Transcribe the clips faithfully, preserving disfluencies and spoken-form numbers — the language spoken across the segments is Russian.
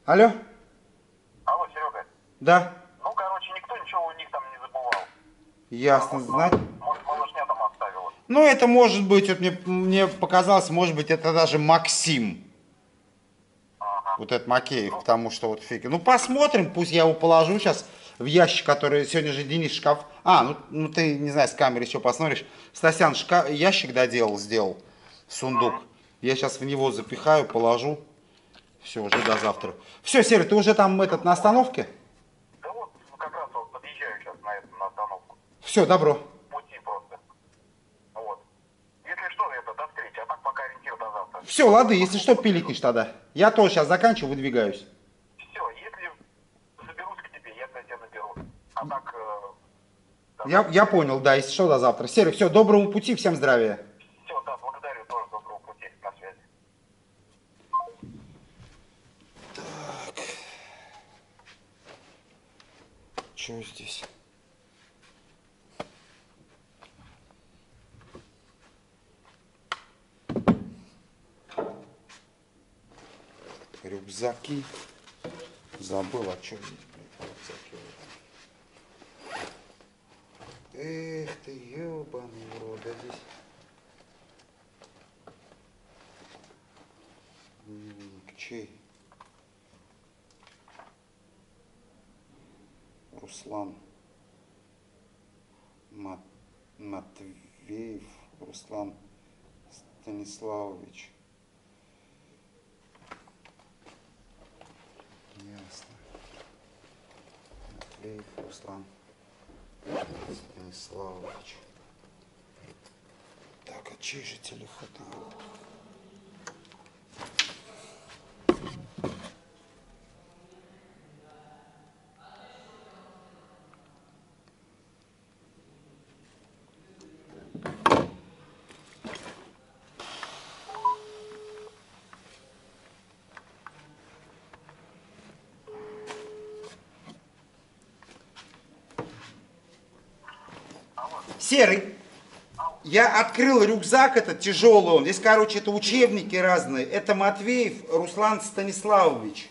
Алло? Алло, Серега. Да. Ну, короче, никто ничего у них там не забывал. А, Ясно, может, знать. мал- может, малышня там оставила. Ну, это может быть, вот мне, мне показалось, может быть, это даже Максим. Ага. Вот этот Макеев, Ну, потому что вот фиг. Ну, посмотрим, пусть я его положу сейчас в ящик, который сегодня же Денис шкаф. А, ну, ну ты, не знаю, с камеры еще посмотришь. Стасян шкаф, ящик доделал, сделал, сундук. м. Я сейчас в него запихаю, положу. Все, уже до завтра. Все, Серый, ты уже там этот на остановке? Да вот, как раз вот подъезжаю сейчас на, эту, на остановку. Все, добро. В пути просто. Вот. Если что, это до встречи, а так пока ориентир до завтра. Все, лады, если что, пиликнешь тогда. Я тоже сейчас заканчиваю, выдвигаюсь. Все, если заберусь к тебе, я тебя наберу. А так, э, до Я, завтра. я понял, да, если что, до завтра. Серый, все, доброго пути, всем здравия. Все, да, благодарю, тоже доброго пути, на связи. Что здесь? Рюкзаки. Забыл, а что здесь, блядь, рюкзаки. Эх ты, ебаный в рот, да здесь. Дневник чей? Руслан Мат... Матвеев Руслан Станиславович. Ясно. Матвеев Руслан Станиславович. Так, а чей же телефон? Серый, я открыл рюкзак этот тяжелый, он. Здесь, короче, это учебники разные. Это Матвеев Руслан Станиславович.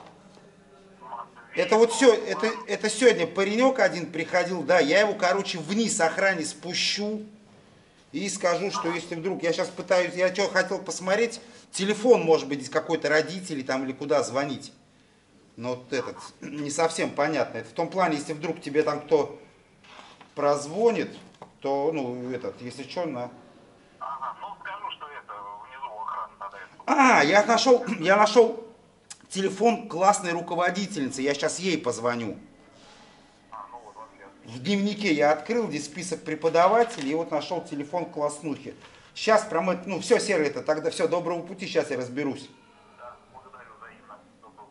Это вот все, это, это сегодня паренек один приходил, да, я его, короче, вниз охране спущу и скажу, что если вдруг, я сейчас пытаюсь, я что хотел посмотреть, телефон, может быть, здесь какой-то родителей там или куда звонить. Но вот этот, не совсем понятно. Это в том плане, если вдруг тебе там кто прозвонит, то, ну, этот, если что, на... Ага, ну скажу, что это, внизу у охраны надо это. А, я нашел, я нашел телефон классной руководительницы, я сейчас ей позвоню. А, ну вот, вообще В отлично. дневнике я открыл, здесь список преподавателей, и вот нашел телефон класснухи. Сейчас прям, это- ну, все, Серый, это тогда все, доброго пути, сейчас я разберусь. Да, благодарю взаимно. Доброго.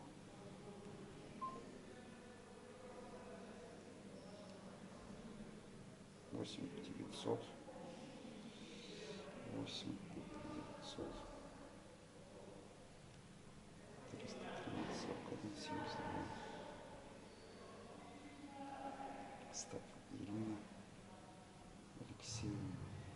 восемь девятьсот. восемь девятьсот. триста тринадцать сорок один семьдесят два. Ставь Ирина Алексеевна.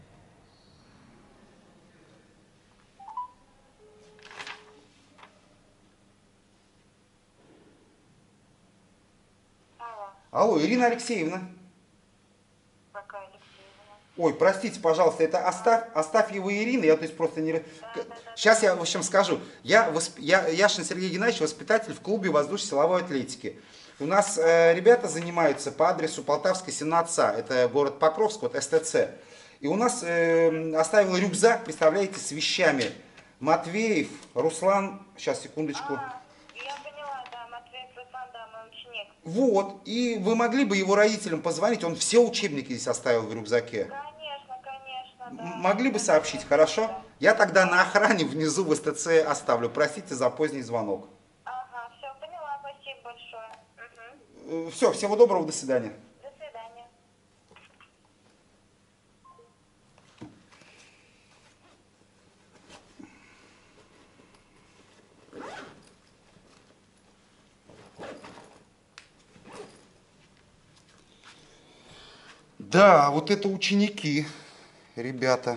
Алло, Алло, Ирина Алексеевна. какая Алексеевна? Ой, простите, пожалуйста, это оставь, оставь его Ирина, я то есть просто не... Да, да, да, Сейчас да. я, в общем, скажу. Я, восп... я Яшин Сергей Геннадьевич, воспитатель в клубе воздушно-силовой атлетики. У нас э, ребята занимаются по адресу Полтавской семнадцать А, это город Покровск, вот эс тэ цэ. И у нас э, оставил рюкзак, представляете, с вещами. Матвеев, Руслан, сейчас, секундочку. А, я поняла, да, Матвей Руслан, да, мой ученик. Вот, и вы могли бы его родителям позвонить, он все учебники здесь оставил в рюкзаке. Конечно, конечно, М- да. Могли бы Да, сообщить, да, хорошо? да. Я тогда на охране внизу в эс тэ цэ оставлю. Простите за поздний звонок. Ага, все, поняла, спасибо большое. Угу. Все, всего доброго, до свидания. До свидания. Да, вот это ученики, ребята.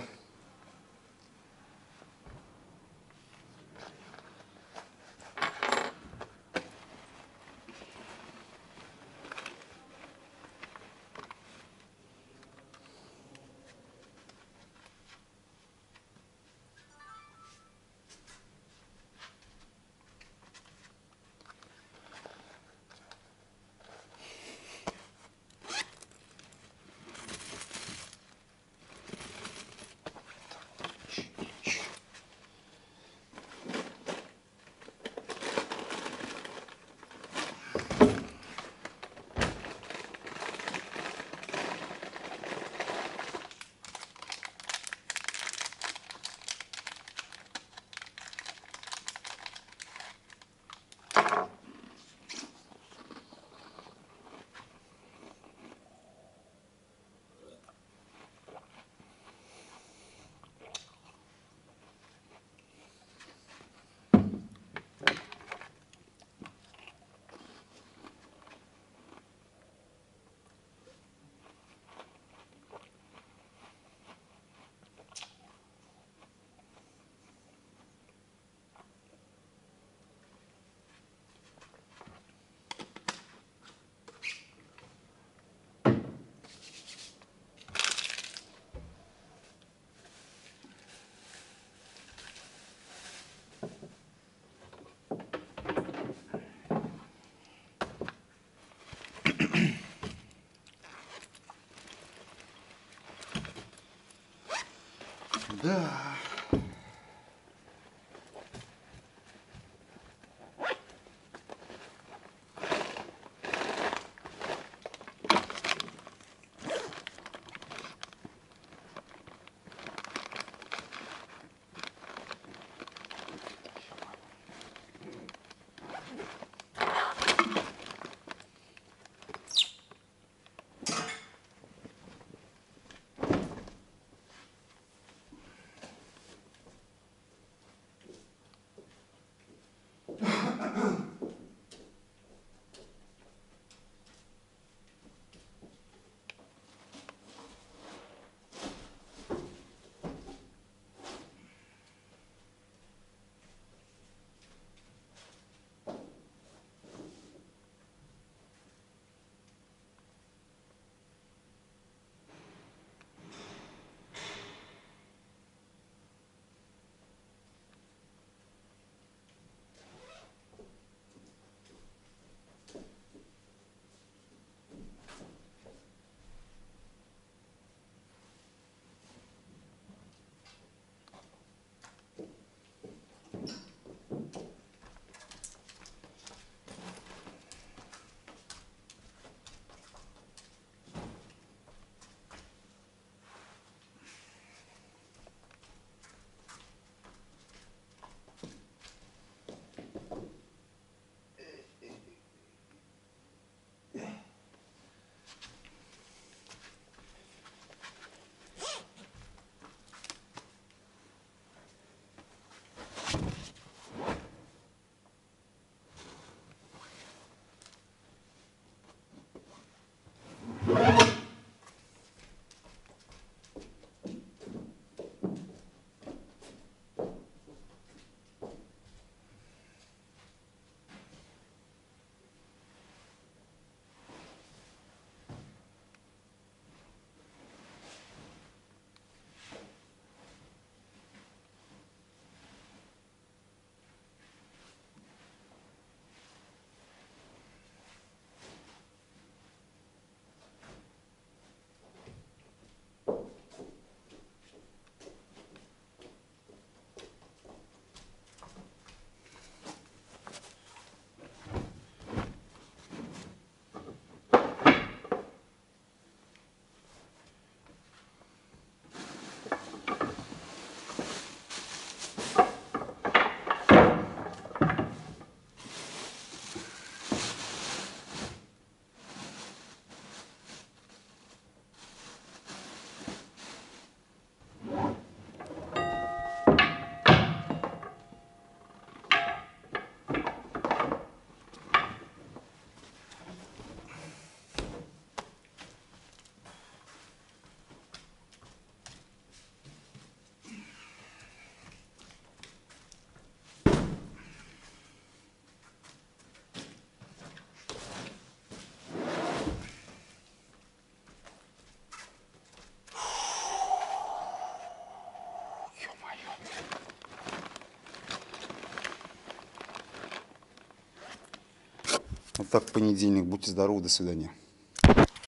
Вот так в понедельник. Будьте здоровы, до свидания.